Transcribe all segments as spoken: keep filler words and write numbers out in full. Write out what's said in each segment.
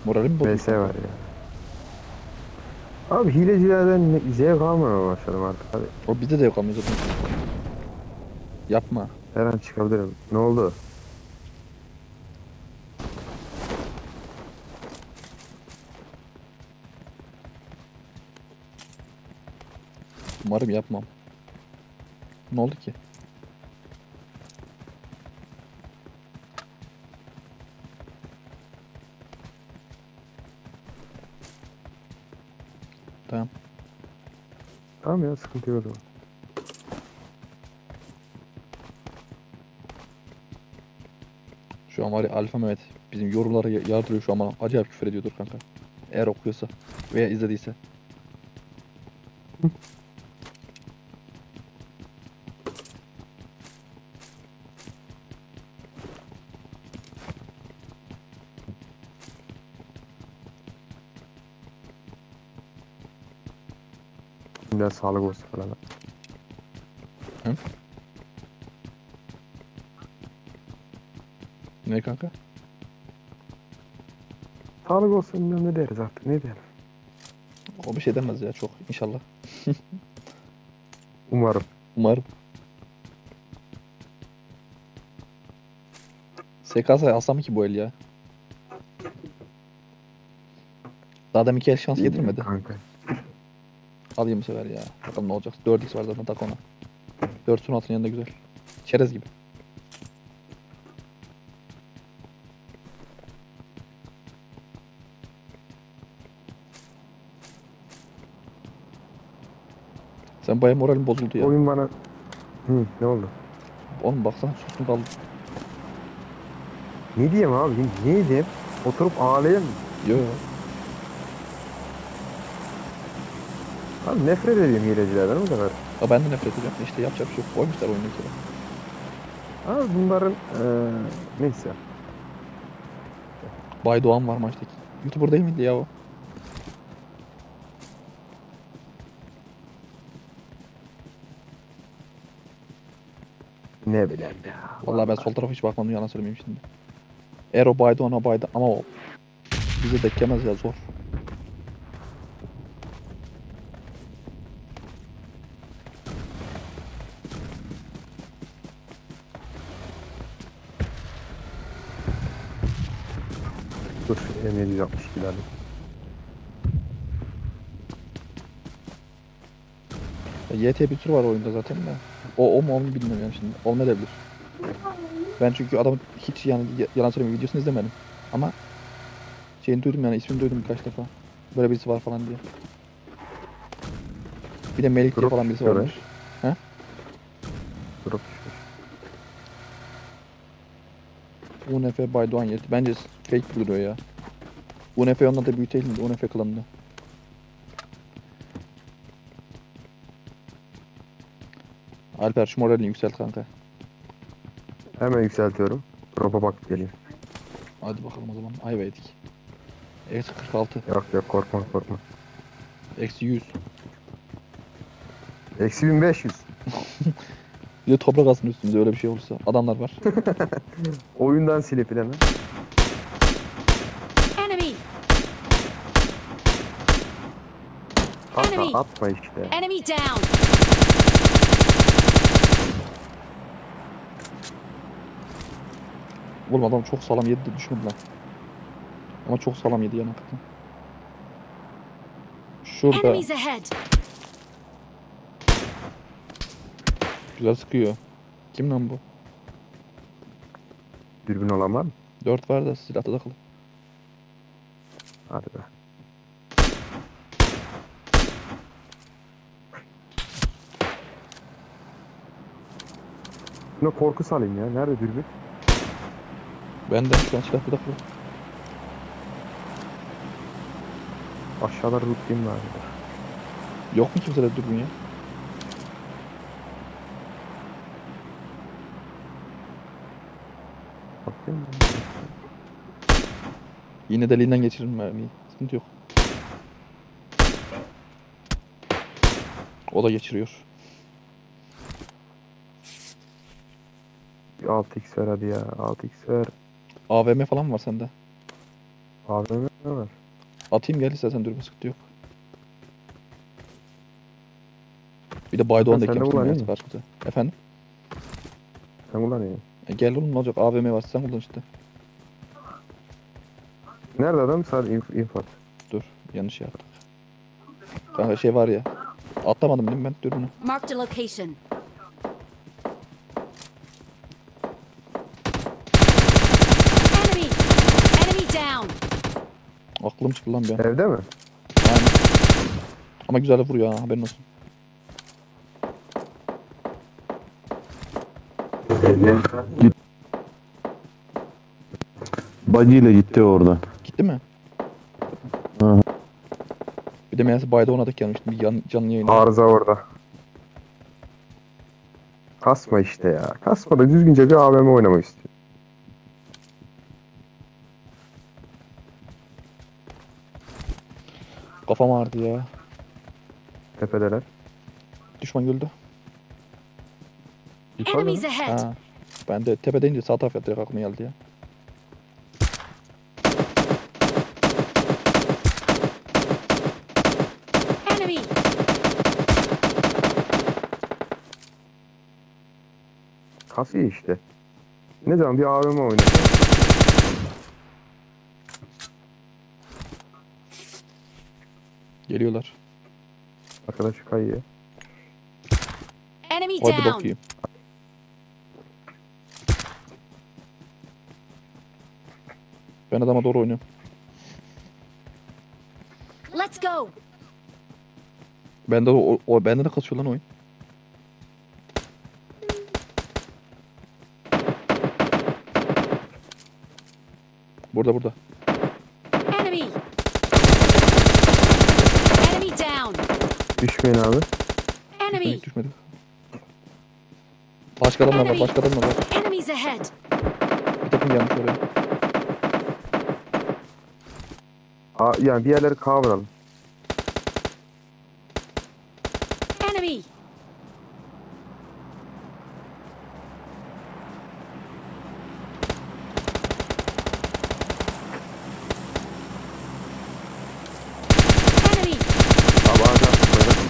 Moralim bozuldu V S kanka. var ya. Abi hilecilerden ne- zevk almamaya başladım artık abi. O bizde de yok ama zaten. Yapma. Her an çıkabilirim. Ne oldu? Umarım yapmam. Ne oldu ki? Tamam. Tamam ya, sıkıntı yok o zaman. Şu an var ya Alfa Mehmet bizim yorumlara ya- yardırıyor şu an bana. Acayip küfür ediyordur kanka. Eğer okuyorsa veya izlediyse. Şimdiden sağlık olsun falan. Hı? Ne kanka? Sağlık olsun, bilmem ne deriz artık, ne diyelim. O bir şey demez ya çok inşallah. Umarım. Umarım. S K S alsam ki bu el ya. Daha demin iki el şans Bilmiyorum getirmedi. kanka. Alayım bu sefer ya. Bakalım ne olacak. dört x var zaten tak ona. dört son altının yanında güzel. Çerez gibi. Sen baya moralin bozuldu ya. Oyun bana... Hı, ne oldu? Oğlum baksana sustum kaldım. Ne diyeyim abi? Ne diyeyim? Oturup ağlayayım mı? Yo. Abi nefret ediyorum hilecilerden o kadar. Ya ben de nefret ediyorum. İşte yapacak bir şey yok. Koymuşlar oyunu bir kere. Abi bunların eee neyse. Bay Doğan var maçtaki. YouTuber değil miydi ya o? Ne bileyim ya. Vallahi ben sol tarafa hiç bakmadım yalan söylemeyeyim şimdi. Eğer o Bay Doğan o Bay Doğan- ama o bize denk gelmez ya zor. Dur, M yedi yüz altmış iki alayım. Ya Y T bir sürü var oyunda zaten de. O o mu o mu bilmiyorum yani şimdi. Olmayabilir. Ben çünkü adamın hiç yani y- yalan söylemiyorum videosunu izlemedim. Ama şeyini duydum yani ismini duydum birkaç defa. Böyle birisi var falan diye. Bir de Melik diye Drop falan birisi düşmüş oraya. varmış. He? Drop düşmüş. U N F Bay Doğan yedi. Bence fake duruyor ya. U N F onun adı büyük değil miydi? U N F klanında. Alper şu moralini yükselt kanka. Hemen yükseltiyorum. Drop'a bakıp geleyim. Hadi bakalım o zaman. Ayva yedik. Eksi kırk altı. Yok yok, korkma korkma. Eksi yüz. Eksi bin beş yüz. Bir de toprak alsın üstümüze öyle bir şey olursa. Adamlar var. Oyundan silip hemen. Enemy! Atma Enemy! atma işte. Enemy down! Oğlum adam çok sağlam yedi de düşmedi lan. Ama çok sağlam yedi yani hakikaten. Şurada. Enemies ahead! Güzel sıkıyor. Kim lan bu? Dürbün olan var mı? Dört var da silahta takılı. Hadi be. Buna korku salayım ya. Nerede dürbün? Benden şu an silahta takılı. Aşağıda rutlayayım bari. Yok mu kimsede dürbün ya? Bakayım. Yine deliğinden geçiririm mermiyi. Sıkıntı yok. O da geçiriyor. Bir altı x ver hadi ya. altı x ver. A V M falan mı var sende? A V M. Ne var? Atayım gel istersen dürbün sıkıntı yok. Bir de Baydoğan da sen de eklemiştim kullanayım ya mı? karşıda. Efendim? Sen kullanıyorsun. E gel oğlum ne olacak? A V M var sen kullan işte. Nerede adam? Sadece inf info. Dur yanlış yaptık. Kanka şey var ya. Atlamadım değil mi ben dürbünü? Marked a location. Enemy! Enemy down! Aklım çıktı lan bir an. Evde mi? Aynen. Ama güzel de vuruyor ha haberin olsun. Buggy ile gitti oradan. Gitti mi? Hı. Bir de meğerse Baydoğan'a da gelmiştim bir yan, canlı yayına. Arıza orada. Kasma işte ya. Kasma da düzgünce bir A V M oynamak istiyor. Kafam ağrıdı ya. Tepedeler. Düşman güldü. Yukarıda Enemies mı? ahead! Ha. Ben de tepe deyince sağ taraf direkt aklıma geldi ya. Enemy! Kasıyor işte. Ne zaman bir A V M oynasın. Geliyorlar. Arkadaş kayıyor. Enemy Hadi down! bakayım. Ben adama doğru oynuyorum. Let's go! Bende o, o bende de kasıyor lan oyun. Burada burada. Enemy! Enemy down! Düşmeyin abi. Enemy! Düşmedik düşmedik. Başka adamlar var başka adamlar var. Enemies ahead! Bir takım gelmiş oraya. A yani bir yerleri kavuralım. Enemy! Enemy! Abi ağaca attık böyle.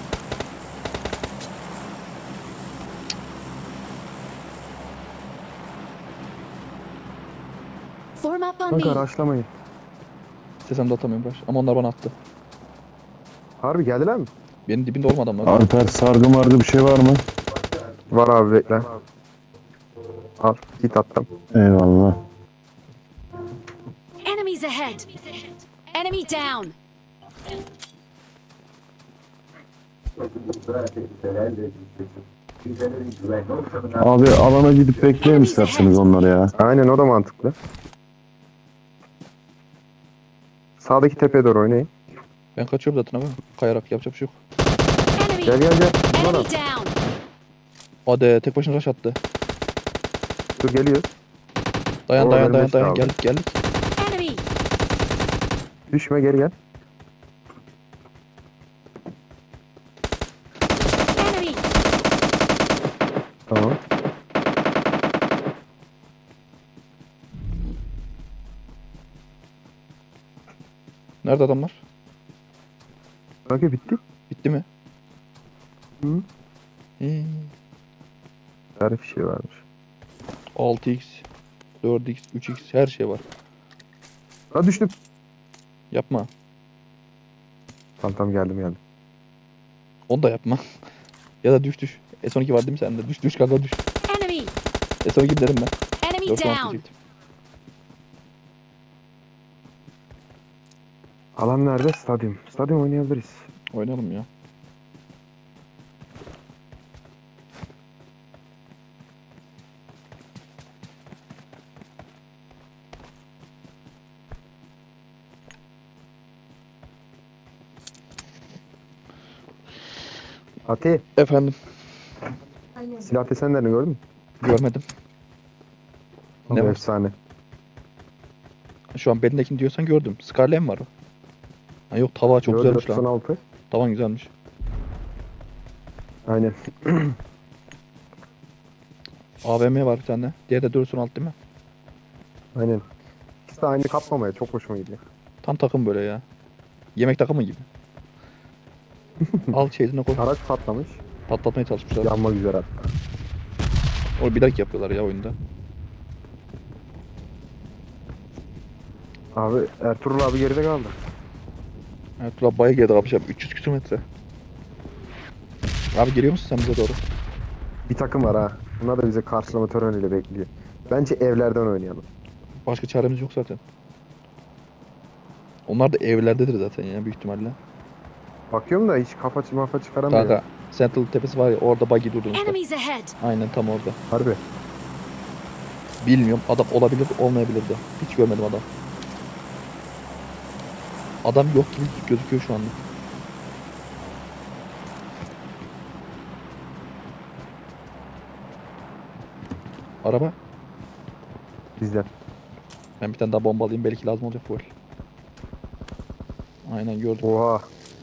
Form up on Kanka me! araçlamayın. Sesimi de atamıyorum baş. Ama onlar bana attı. Harbi geldiler mi? Benim dibinde olmadı adamlar. Alper sargı margı bir şey var mı? Var abi bekle. Al git attım. Eyvallah. Enemies ahead! Enemy down! Abi alana gidip bekleyin isterseniz onları ya. Aynen o da mantıklı. Sağdaki tepeye doğru oynayın. Ben kaçıyorum zaten abi. Kayarak yapacak bir şey yok. Enemy! Gel gel gel. Bunlar Enemy al. down! Hadi tek başına rush attı. Dur geliyor. Dayan O dayan dayan ölmesi dayan lazım. geldik geldik. Enemy! Düşme geri gel. Enemy! Tamam. Nerede adamlar? Kanka bitti. Bitti mi? Hı. Hmm. Her bir şey varmış. altı x, dört x, üç x her şey var. Ha düştüm. Yapma. Tamam tamam geldim geldim. Onu da yapma. Ya da düş düş. S on iki var değil mi sende? Düş düş kanka düş. Enemy! S on iki derim ben. Enemy dört on altı down! diyecektim. Alan nerede? Stadyum. Stadyum oynayabiliriz. Oynayalım ya. Ati Efendim silah desenlerini gördün mü? görmedim. Ne Abi var? efsane. Şu an belindekini diyorsan gördüm. Scarlet mi var o? Ha yok tava çok güzelmiş lan. doksan altı. Tavan güzelmiş. Aynen. A V M var bir tane. Diğeri de dört on altı değil mi? Aynen. İkisi de aynı kapmamaya çok hoşuma gidiyor. Tam takım böyle ya. Yemek takımı gibi. Al şeyine koy. Araç patlamış. Patlatmaya çalışmışlar. Yanmak üzere hatta. O bir dakika yapıyorlar ya oyunda. Abi Ertuğrul abi geride kaldı. Ertuğrul baya geride kalmış abi. üç yüz kilometre. Abi geliyor musun sen bize doğru? Bir takım var ha. Bunlar da bize karşılama töreniyle bekliyor. Bence evlerden oynayalım. Başka çaremiz yok zaten. Onlar da evlerdedir zaten ya büyük ihtimalle. Bakıyorum da hiç kafa mafa çıkaramıyor. Kanka Central tepesi var ya orada buggy durdurmuşlar. Enemies ahead. Aynen tam orada. Harbi. Bilmiyorum adam olabilir olmayabilir de. Hiç görmedim adam. Adam yok gibi gözüküyor şu anda. Araba. Bizden. Ben bir tane daha bomba alayım belki lazım olacak bu el. Aynen gördüm. Oha.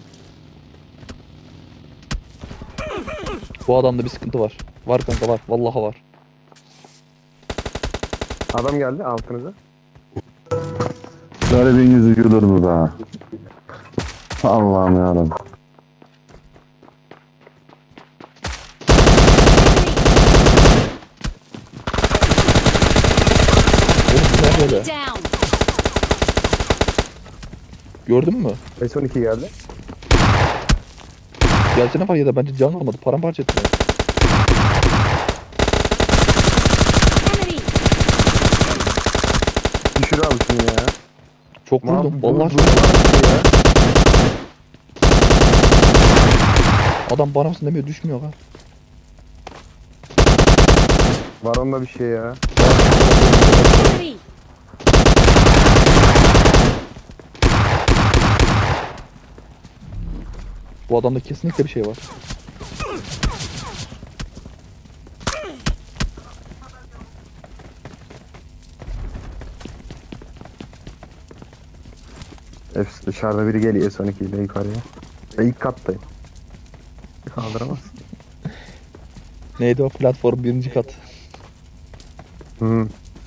Bu adamda bir sıkıntı var. Var kanka var. Vallahi var. Adam geldi altınıza. Garibin yüzü gülür mü be? Allah'ım yarabbim. Oğlum bu ne böyle? Enemy down. Gördün mü? S on iki geldi. Gelsene var ya da bence can almadı. Paramparça etti beni. Enemy. Düşür abi şunu ya. Çok vurdum. Lan, Vallahi dur- çok dur- dur ya. Adam bana mısın demiyor düşmüyor lan. Var onda bir şey ya. Enemy. Bu adamda kesinlikle bir şey var. Hepsi dışarıda biri geliyor S on iki ile yukarıya. Ve ilk kattayım. Kaldıramaz. Neydi o platform birinci kat. Hı.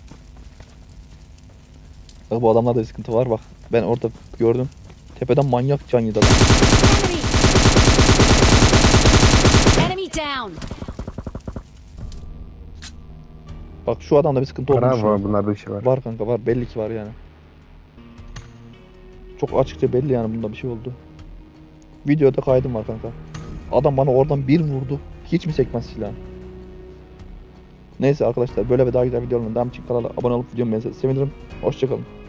Bak bu adamlarda bir sıkıntı var bak. Ben orada gördüm. Tepeden manyak can yedi adam. Enemy. Enemy down. Bak şu adamda bir sıkıntı olmuş. Var şu an. var bunlarda bir şey var. Var kanka var. Belli ki var yani. Çok açıkça belli yani bunda bir şey oldu. Videoda kaydım var kanka. Adam bana oradan bir vurdu. Hiç mi sekmez silah? Neyse arkadaşlar böyle ve daha güzel videolarla devam için kanala abone olup videomu beğenirseniz sevinirim. Hoşçakalın.